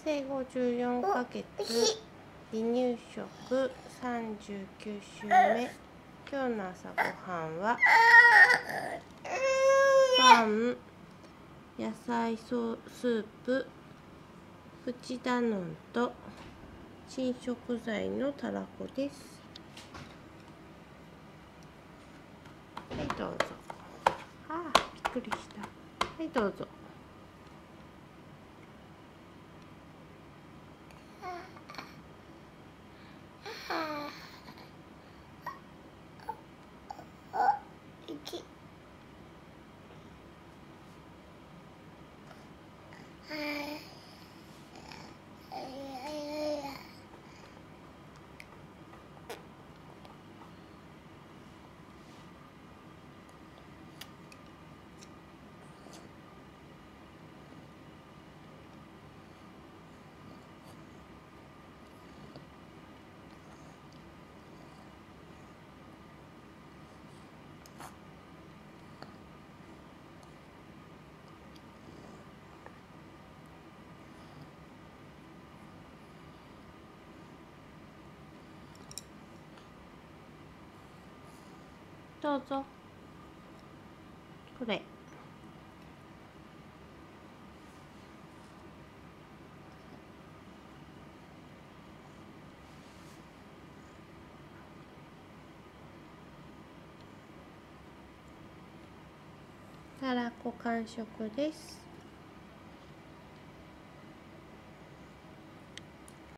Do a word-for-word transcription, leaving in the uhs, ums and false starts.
生後じゅうよんかげつ、離乳食さんじゅうきゅう週目。今日の朝ごはんはパン、野菜ソースープ、プチダノンと新食材のたらこです。はい、どうぞ。ああ、びっくりした。はい、どうぞ。どうぞ。これ。たらこ完食です。